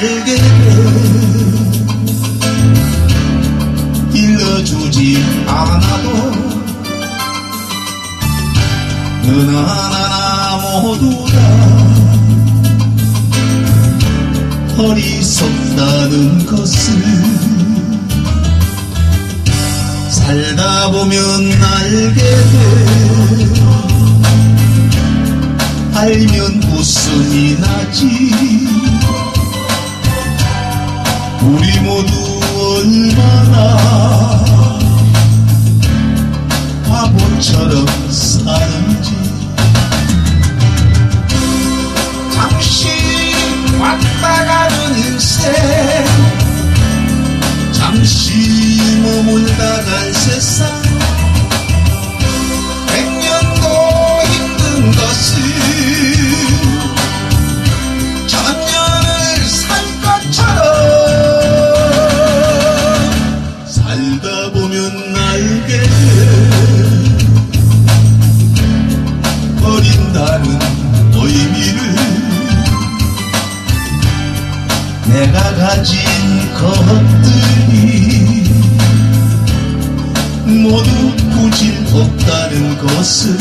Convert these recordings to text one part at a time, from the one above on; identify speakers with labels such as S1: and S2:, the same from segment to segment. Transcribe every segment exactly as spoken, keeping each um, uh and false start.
S1: 알게 돼 일러주지 않아도 너나 나나 모두 다 어리석다는 것을 살다 보면 알게 돼 알면 웃음이 나지 우리 모두 얼마나 바보처럼 사는지 잠시 왔다 가는 인생 잠시 머물다 갈 세상 백년도 힘든 것을 천년을 살 것처럼 살다 보면 알게 돼 버린다는 의미를 내가 가진 것들이 모두 구질 없다는 것을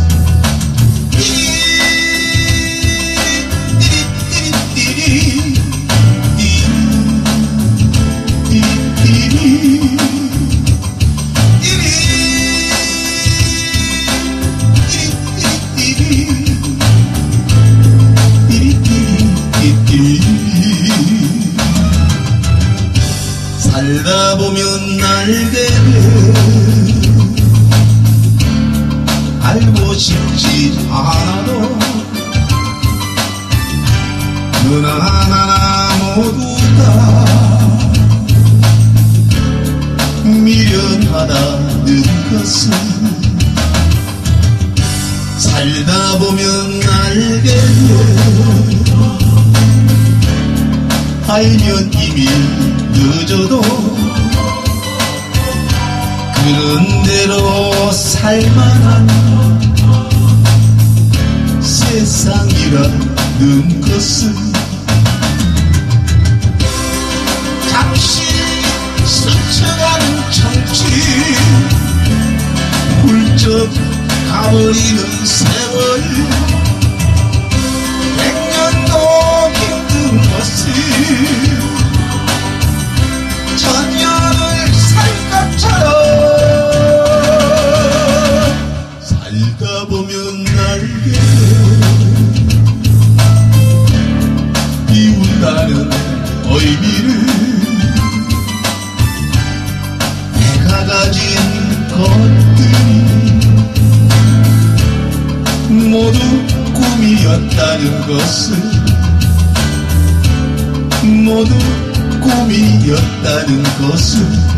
S1: 살다 보면 알게 돼 알고 싶지 않아도 너나 나나 모두 다 미련하다는 것을 살다 보면 알게 돼 알면 이미 늦어도 그런 대로 살만한 세상이라는 것을 잠시 스쳐가는 청춘 훌쩍 가버리는 세월 백년도 힘든 것을 천년을 살 것처럼 살다 보면 알게 돼 비운다는 의미를 내가 가진 것들이 모두 꿈이었다는 것을 모두 꿈이었다는 것을